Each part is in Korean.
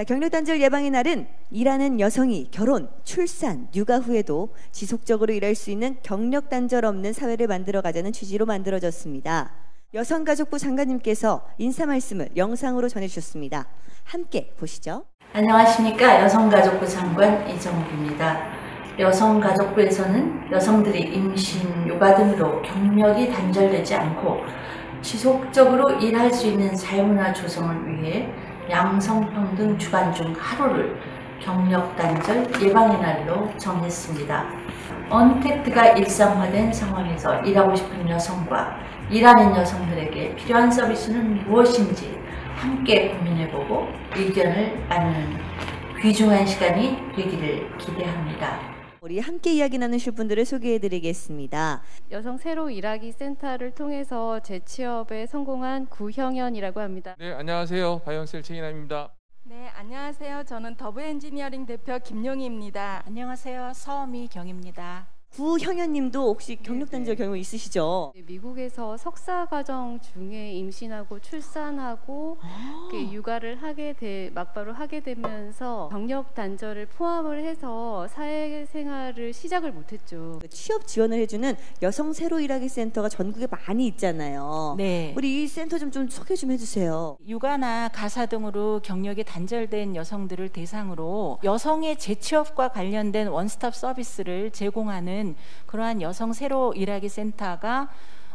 자, 경력단절 예방의 날은 일하는 여성이 결혼, 출산, 육아 후에도 지속적으로 일할 수 있는 경력단절 없는 사회를 만들어가자는 취지로 만들어졌습니다. 여성가족부 장관님께서 인사 말씀을 영상으로 전해주셨습니다. 함께 보시죠. 안녕하십니까. 여성가족부 장관 이정욱입니다. 여성가족부에서는 여성들이 임신, 육아 등으로 경력이 단절되지 않고 지속적으로 일할 수 있는 사회문화 조성을 위해 양성평등 주간 중 하루를 경력단절 예방의 날로 정했습니다. 언택트가 일상화된 상황에서 일하고 싶은 여성과 일하는 여성들에게 필요한 서비스는 무엇인지 함께 고민해보고 의견을 나누는 귀중한 시간이 되기를 기대합니다. 우리 함께 이야기 나누실 분들을 소개해드리겠습니다. 여성 새로 일하기 센터를 통해서 재취업에 성공한 구형연이라고 합니다. 네, 안녕하세요. 바이오셀 최인아입니다. 네, 안녕하세요. 저는 더브엔지니어링 대표 김용희입니다. 안녕하세요. 서미경입니다. 구형연님도 혹시 경력단절 경험 있으시죠? 미국에서 석사 과정 중에 임신하고 출산하고 육아를 막바로 하게 되면서 경력단절을 포함을 해서 사회생활을 시작을 못했죠. 취업 지원을 해주는 여성 새로 일하기 센터가 전국에 많이 있잖아요. 네. 우리 이 센터 좀 소개 좀 해주세요. 육아나 가사 등으로 경력이 단절된 여성들을 대상으로 여성의 재취업과 관련된 원스톱 서비스를 제공하는 그러한 여성 새로 일하기 센터가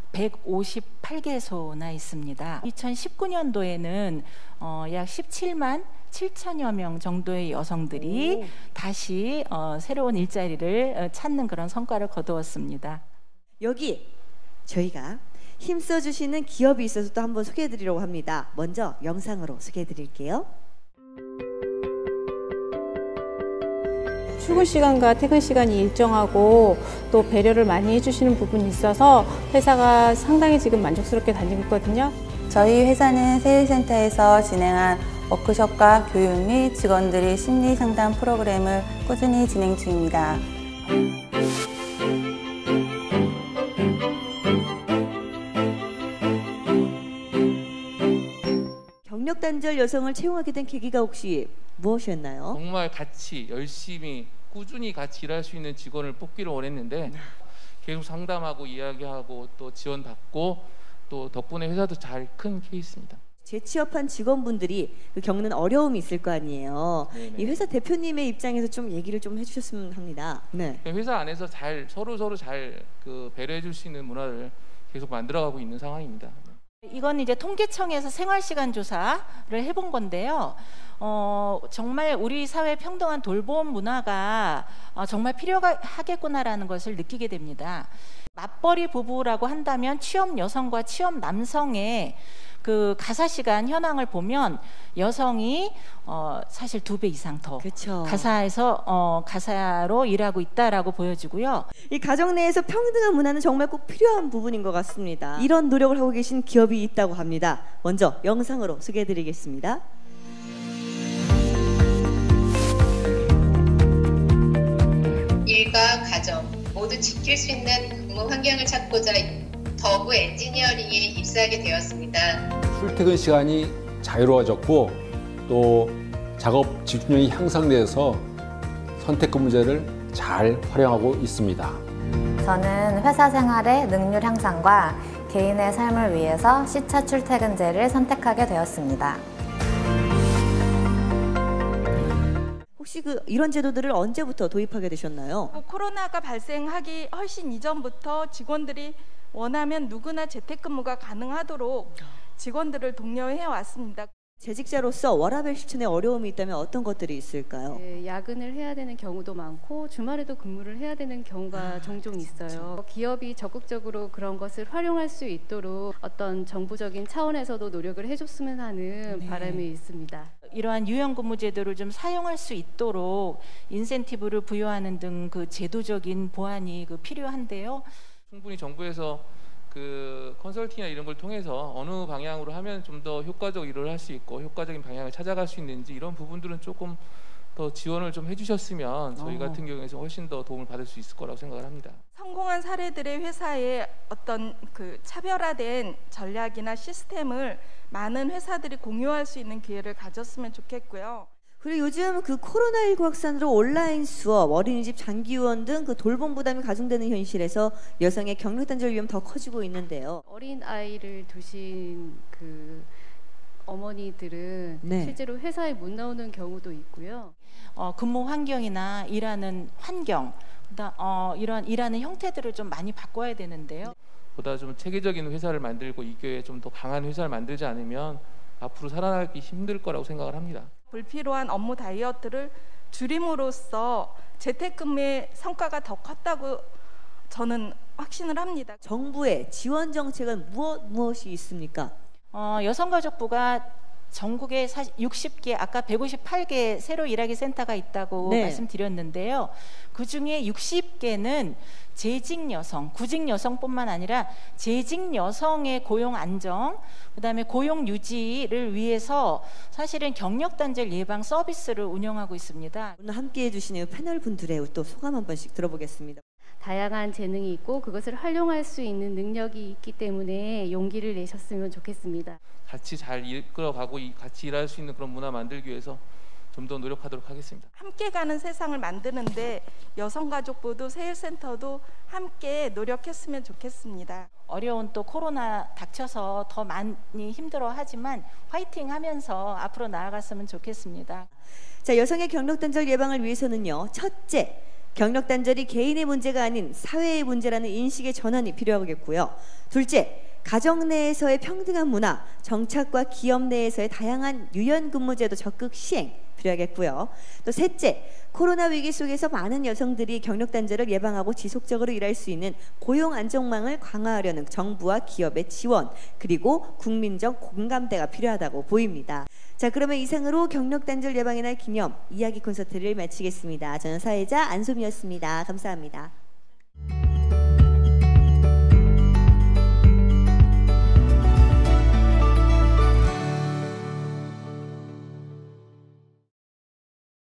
158개소나 있습니다. 2019년도에는 약 17만 7천여 명 정도의 여성들이 다시 새로운 일자리를 찾는 그런 성과를 거두었습니다. 여기 저희가 힘써주시는 기업이 있어서 또 한번 소개해드리려고 합니다. 먼저 영상으로 소개해드릴게요. 출근 시간과 퇴근 시간이 일정하고 또 배려를 많이 해주시는 부분이 있어서 회사가 상당히 지금 만족스럽게 다니고 있거든요. 저희 회사는 세일센터에서 진행한 워크숍과 교육 및 직원들의 심리 상담 프로그램을 꾸준히 진행 중입니다. 경력단절 여성을 채용하게 된 계기가 혹시 무엇이었나요? 정말 같이 열심히 꾸준히 같이 일할 수 있는 직원을 뽑기를 원했는데 계속 상담하고 이야기하고 또 지원받고 또 덕분에 회사도 잘 큰 케이스입니다. 재취업한 직원분들이 겪는 어려움이 있을 거 아니에요. 네네. 이 회사 대표님의 입장에서 좀 얘기를 좀 해주셨으면 합니다. 네. 회사 안에서 잘 서로 잘 배려해 줄 수 있는 문화를 계속 만들어가고 있는 상황입니다. 이건 이제 통계청에서 생활시간 조사를 해본 건데요. 정말 우리 사회 평등한 돌봄 문화가 정말 필요하겠구나라는 것을 느끼게 됩니다. 맞벌이 부부라고 한다면 취업 여성과 취업 남성의 그 가사시간 현황을 보면 여성이 사실 2배 이상 더 그쵸. 가사로 일하고 있다라고 보여지고요. 이 가정 내에서 평등한 문화는 정말 꼭 필요한 부분인 것 같습니다. 이런 노력을 하고 계신 기업이 있다고 합니다. 먼저 영상으로 소개해드리겠습니다. 일과 가정 모두 지킬 수 있는 근무 환경을 찾고자 더브 엔지니어링에 입사하게 되었습니다. 출퇴근 시간이 자유로워졌고 또 작업 집중력이 향상돼서 선택근무제를 잘 활용하고 있습니다. 저는 회사 생활의 능률 향상과 개인의 삶을 위해서 시차 출퇴근제를 선택하게 되었습니다. 혹시 이런 제도들을 언제부터 도입하게 되셨나요? 코로나가 발생하기 훨씬 이전부터 직원들이 원하면 누구나 재택근무가 가능하도록 직원들을 독려해 왔습니다. 재직자로서 워라밸 실천에 어려움이 있다면 어떤 것들이 있을까요? 네, 야근을 해야 되는 경우도 많고 주말에도 근무를 해야 되는 경우가 종종 있어요. 기업이 적극적으로 그런 것을 활용할 수 있도록 어떤 정부적인 차원에서도 노력을 해줬으면 하는 바람이 있습니다. 이러한 유연근무 제도를 좀 사용할 수 있도록 인센티브를 부여하는 등 그 제도적인 보완이 필요한데요. 충분히 정부에서 컨설팅이나 이런 걸 통해서 어느 방향으로 하면 좀 더 효과적 일을 할 수 있고 효과적인 방향을 찾아갈 수 있는지 이런 부분들은 조금 더 지원을 좀 해주셨으면 저희 같은 경우에서 훨씬 더 도움을 받을 수 있을 거라고 생각을 합니다. 성공한 사례들의 회사의 어떤 차별화된 전략이나 시스템을 많은 회사들이 공유할 수 있는 기회를 가졌으면 좋겠고요. 그리고 요즘 그 코로나19 확산으로 온라인 수업, 어린이집 장기 후원 등 그 돌봄 부담이 가중되는 현실에서 여성의 경력 단절 위험 더 커지고 있는데요. 어린 아이를 두신 그 어머니들은 네. 실제로 회사에 못 나오는 경우도 있고요. 근무 환경이나 일하는 환경, 이런 일하는 형태들을 좀 많이 바꿔야 되는데요. 보다 좀 체계적인 회사를 만들고 이 교회에 좀 더 강한 회사를 만들지 않으면 앞으로 살아나기 힘들 거라고 생각을 합니다. 불필요한 업무 다이어트를 줄임으로써 재택근무의 성과가 더 컸다고 저는 확신을 합니다. 정부의 지원 정책은 무엇이 있습니까? 여성가족부가 전국에 60개, 아까 158개 새로 일하기 센터가 있다고 네. 말씀드렸는데요. 그중에 60개는 재직 여성, 구직 여성뿐만 아니라 재직 여성의 고용 안정, 그다음에 고용 유지를 위해서 사실은 경력 단절 예방 서비스를 운영하고 있습니다. 오늘 함께해 주시는 패널 분들의 또 소감 한 번씩 들어보겠습니다. 다양한 재능이 있고 그것을 활용할 수 있는 능력이 있기 때문에 용기를 내셨으면 좋겠습니다. 같이 잘 이끌어가고 같이 일할 수 있는 그런 문화 만들기 위해서 좀 더 노력하도록 하겠습니다. 함께 가는 세상을 만드는데 여성가족부도 세일센터도 함께 노력했으면 좋겠습니다. 어려운 또 코로나 닥쳐서 더 많이 힘들어하지만 화이팅 하면서 앞으로 나아갔으면 좋겠습니다. 자, 여성의 경력 단절 예방을 위해서는요. 첫째, 경력 단절이 개인의 문제가 아닌 사회의 문제라는 인식의 전환이 필요하겠고요. 둘째, 가정 내에서의 평등한 문화, 정착과 기업 내에서의 다양한 유연근무제도 적극 시행 필요하겠고요. 또 셋째, 코로나 위기 속에서 많은 여성들이 경력 단절을 예방하고 지속적으로 일할 수 있는 고용 안정망을 강화하려는 정부와 기업의 지원, 그리고 국민적 공감대가 필요하다고 보입니다. 자, 그러면 이상으로 경력 단절 예방의 날 기념 이야기 콘서트를 마치겠습니다. 저는 사회자 안소미였습니다. 감사합니다.